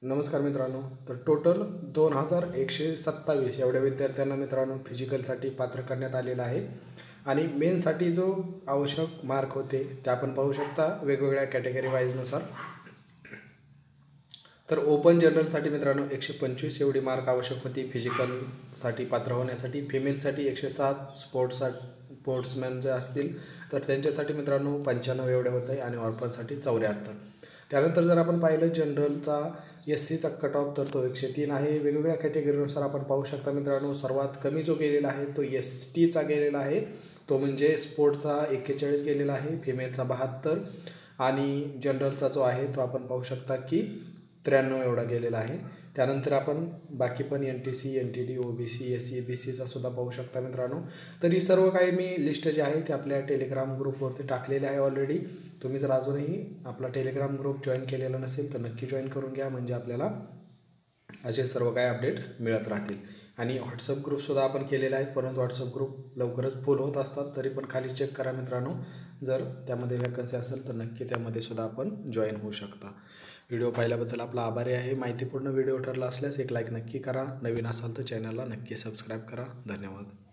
नमस्कार मित्रांनो. तर टोटल 2127 एवढ्या विद्यार्थ्यांना मित्रांनो फिजिकलसाठी पात्र करण्यात आलेलं आहे. आणि मेनसाठी जो आवश्यक मार्क होते ते आपण पाहू शकता वेगवेगळ्या कॅटेगरी वाईजनुसार. तर ओपन जनरलसाठी मित्रांनो 125 एवढी मार्क आवश्यक होती फिजिकलसाठी पात्र होण्यासाठी. फिमेलसाठी 107, स्पोर्ट्समॅन जे असतील तर त्यांच्यासाठी मित्रांनो 95 एवढे होते आणि ऑर्फनसाठी 74. त्यानंतर जर आपण पाहिलं जनरलचा SCचा कट ऑफ तर तो 103 आहे. वेगवेगळ्या कॅटेगरीनुसार आपण पाहू शकता मित्रांनो. सर्वात कमी जो गेलेला आहे तो STचा गेलेला आहे, तो म्हणजे स्पोर्ट्सचा 41 गेलेला आहे, फिमेलचा 72 आणि जनरलचा जो आहे तो आपण पाहू शकता की 93 एवढा गेलेला आहे. त्यानंतर आपण बाकी पण NTC, NTD, OBC, SC, BCचा सुद्धा पाहू शकता मित्रांनो. तर ही सर्व काही मी लिस्ट जी आहे ती आपल्या टेलिग्राम ग्रुपवरती टाकलेली आहे ऑलरेडी. तुम्ही जर अजूनही आपला टेलिग्राम ग्रुप जॉईन केलेला नसेल तर नक्की जॉईन करून घ्या, म्हणजे आपल्याला असे सर्व काही अपडेट मिळत राहतील. आणि व्हॉट्सअप ग्रुपसुद्धा आपण केलेला आहे, परंतु व्हॉट्सअप ग्रुप लवकरच फुल होत असतात. तरी पण खाली चेक करा मित्रांनो, जर त्यामध्ये वॅकन्सी असेल तर नक्की त्यामध्ये सुद्धा आपण जॉईन होऊ शकता. व्हिडिओ पाहिल्याबद्दल आपला आभारी आहे. माहितीपूर्ण व्हिडिओ ठरला असल्यास एक लाईक नक्की करा. नवीन असाल तर चॅनलला नक्की सबस्क्राईब करा. धन्यवाद.